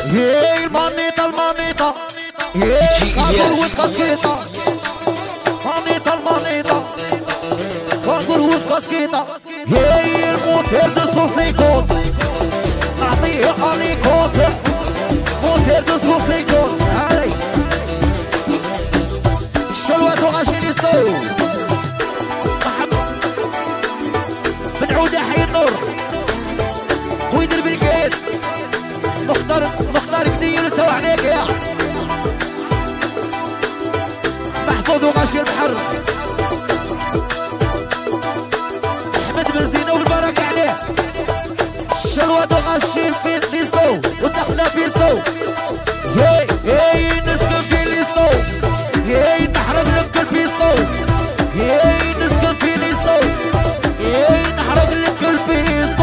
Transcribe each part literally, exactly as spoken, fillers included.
هي المانيطة المانيطة هي كانغور والكاسكيطة مانيطة المانيطة كانغور والكاسكيطة هي الموتير دو سوسيكوت نعطيه أليكوت موتير دو سوسيكوت هاي الشلوات وغاشي ليستو بن عودة حي النور ويدير بالكيد مختار مختار كثير تسوى عليك يا محفوظ وغاشي البحر احمد بن زينة والبركة عليه الشلوات وغاشي في ليستو ودخلنا في سو هي هي نسكن في ليستو هي نحرق لك البيستو هي نسكن في ليستو هي نحرق لك البيستو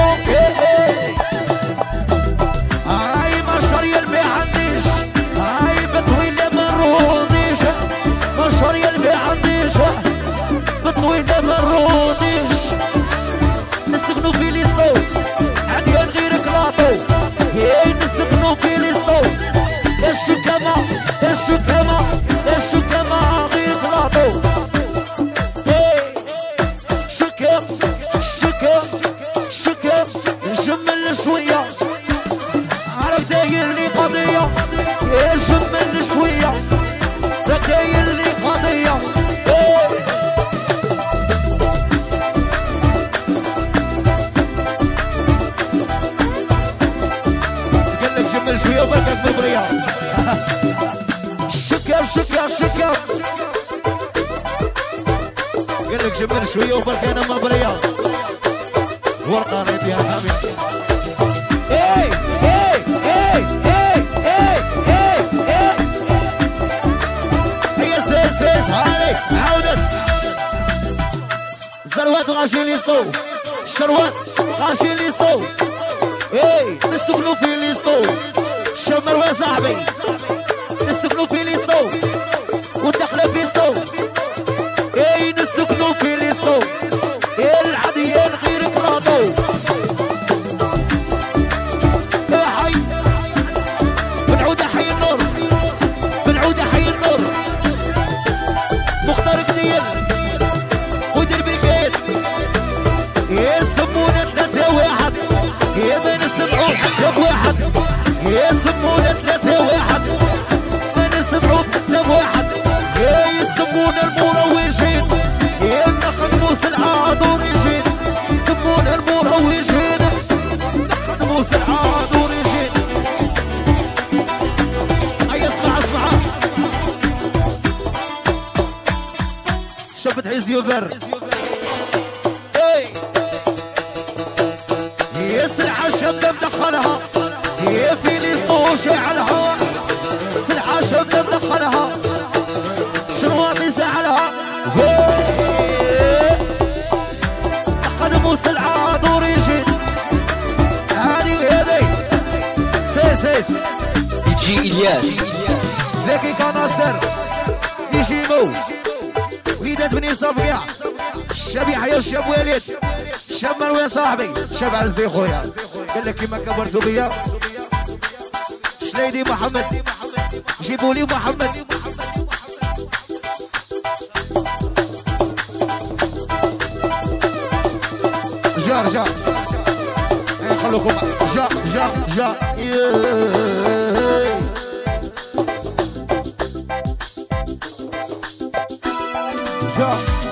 هاي مشاري اللي عنديش هاي بطويلة ما نروديش مشاري اللي عنديش بطويلة ما نروديش نسكنو في ليستو عندي غير كلاطو هي نسكنو في ليستو الشكامة الشكامة الشكامة غير كلاطو شكام شكام شكام نجمل شوية عرف داير لي قضية نجمل شوية داير لي قضية قال لك جمل شوية وبركك بالبرية شكام شكام شكام قال لك جمل شوية وبركة انا مبرية ورقة ريت يا حبيبي اي اي اي اي اي اي اي هي سيس سيس هاني عودت زروات غاشي ليستو شروات غاشي ليستو اي نسكنو في ليستو شمر ويا صاحبي نسكنو في ليستو ودخله في ستو اي نسكنو في ليستو العاديين غير كراطو يا حي بنعود حي النور بنعود حي النور مختار كثير ودير بالكيد يسمونا ثلاثة واحد يا ما نسمعوا حتى بواحد يسمونا ثلاثة واحد ما نسمعوا حتى بواحد يسمونا المروجين يا نخدموا سلعة دوريجين يسمونا المروجين نخدموا سلعة دوريجين هيا اسمع اسمع شفت عز يبر يا سلعة شابة مدخلها يا في ليستو شعلها سلعة شابة مدخلها شرواتي سعلها خدموا سلعة دوريجين هادي وهادي سيس سيس يجي إلياس زكي كناصر يجيبو وليدات بني صفقع الشاب يحيى الشاب وليد الشاب مروان صاحبي الشاب عزدي خويا قال لك كيما كبرتوا بيا شليدي محمد جيبوا لي محمد جا رجع خلوكم جا جا جا جا